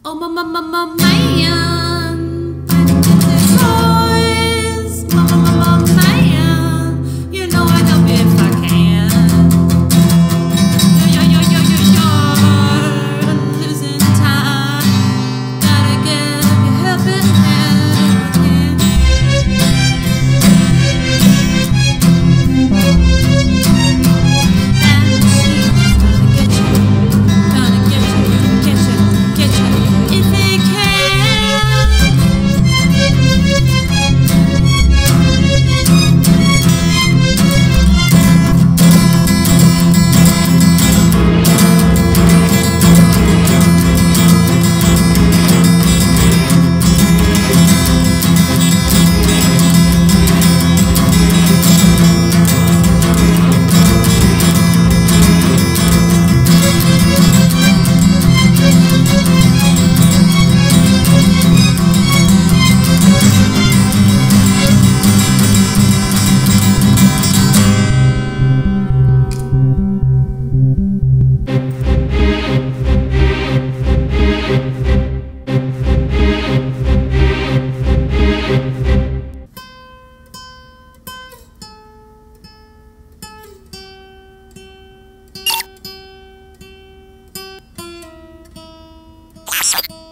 Oh, man, I can get the toys. Man, you know I'd help you if I can. You're losing time. Gotta give you helping hand if Yes.